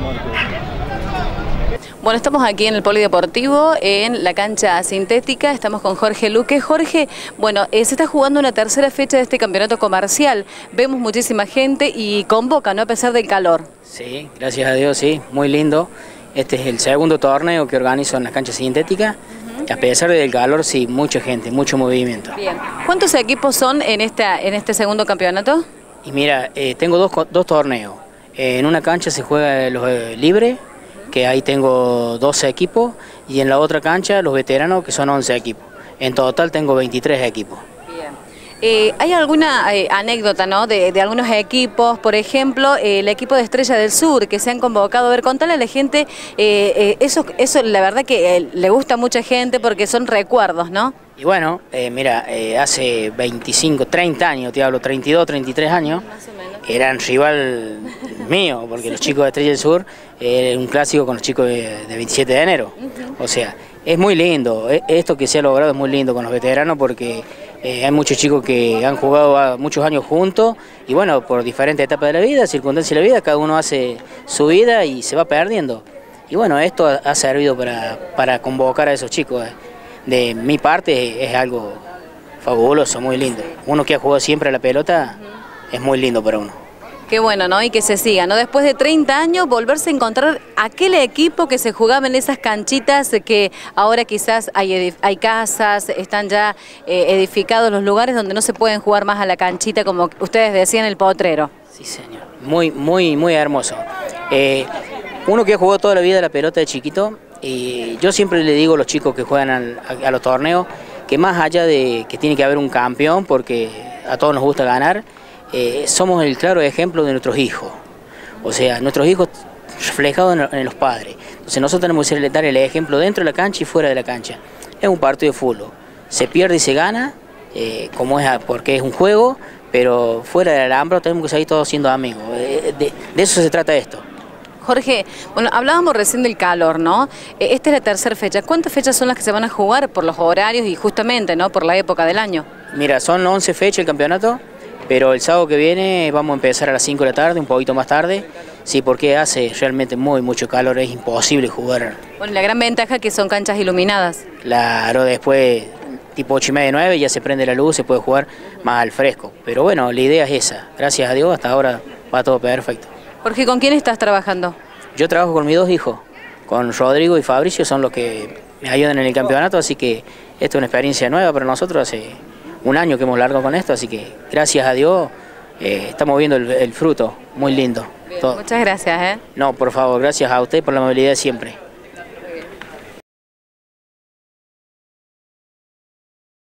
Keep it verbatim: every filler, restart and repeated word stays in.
Bueno, estamos aquí en el Polideportivo, en la cancha sintética, estamos con Jorge Luque. Jorge, bueno, eh, se está jugando una tercera fecha de este campeonato comercial, vemos muchísima gente y convoca, ¿no?, a pesar del calor. Sí, gracias a Dios, sí, muy lindo. Este es el segundo torneo que organizo en la cancha sintética. Uh-huh. A pesar del calor, sí, mucha gente, mucho movimiento. Bien. ¿Cuántos equipos son en, esta, en este segundo campeonato? Y mira, eh, tengo dos, dos torneos. Eh, en una cancha se juega los eh, libres, que ahí tengo doce equipos, y en la otra cancha los veteranos, que son once equipos. En total tengo veintitrés equipos. Bien. Eh, ¿Hay alguna eh, anécdota, ¿no?, de, de algunos equipos? Por ejemplo, eh, el equipo de Estrella del Sur, que se han convocado. A ver, contale a la gente, eh, eh, eso, eso la verdad que eh, le gusta a mucha gente porque son recuerdos, ¿no? Y bueno, eh, mira, eh, hace veinticinco, treinta años, te hablo, treinta y dos, treinta y tres años, más o menos, eran rival mío, porque sí, los chicos de Estrella del Sur, era eh, un clásico con los chicos de, de veintisiete de enero. Uh-huh. O sea, es muy lindo, esto que se ha logrado es muy lindo con los veteranos, porque eh, hay muchos chicos que han jugado muchos años juntos, y bueno, por diferentes etapas de la vida, circunstancias de la vida, cada uno hace su vida y se va perdiendo. Y bueno, esto ha, ha servido para, para convocar a esos chicos. Eh. De mi parte es algo fabuloso, muy lindo. Uno que ha jugado siempre a la pelota, es muy lindo para uno. Qué bueno, ¿no? Y que se siga, ¿no? Después de treinta años, volverse a encontrar aquel equipo que se jugaba en esas canchitas, que ahora quizás hay, hay casas, están ya eh, edificados los lugares donde no se pueden jugar más a la canchita, como ustedes decían, el Potrero. Sí, señor. Muy, muy, muy hermoso. Eh, uno que ha jugado toda la vida a la pelota de chiquito, y yo siempre le digo a los chicos que juegan al, a, a los torneos que más allá de que tiene que haber un campeón, porque a todos nos gusta ganar, eh, somos el claro ejemplo de nuestros hijos. O sea, nuestros hijos reflejados en, en los padres. Entonces nosotros tenemos que dar el ejemplo dentro de la cancha y fuera de la cancha. Es un partido de fútbol. Se pierde y se gana, eh, como es porque es un juego, pero fuera del alambrado tenemos que seguir todos siendo amigos. De, de, de eso se trata esto. Jorge, bueno, hablábamos recién del calor, ¿no? Esta es la tercera fecha. ¿Cuántas fechas son las que se van a jugar por los horarios y justamente, ¿no?, por la época del año? Mira, son once fechas el campeonato, pero el sábado que viene vamos a empezar a las cinco de la tarde, un poquito más tarde. Sí, porque hace realmente muy mucho calor, es imposible jugar. Bueno, la gran ventaja es que son canchas iluminadas. Claro, después tipo ocho y media, nueve ya se prende la luz, se puede jugar más al fresco. Pero bueno, la idea es esa. Gracias a Dios hasta ahora va todo perfecto. Jorge, ¿con quién estás trabajando? Yo trabajo con mis dos hijos, con Rodrigo y Fabricio, son los que me ayudan en el campeonato, así que esto es una experiencia nueva para nosotros, hace un año que hemos largado con esto, así que gracias a Dios eh, estamos viendo el, el fruto, muy lindo. Bien, muchas gracias. ¿eh? No, por favor, gracias a usted por la amabilidad siempre.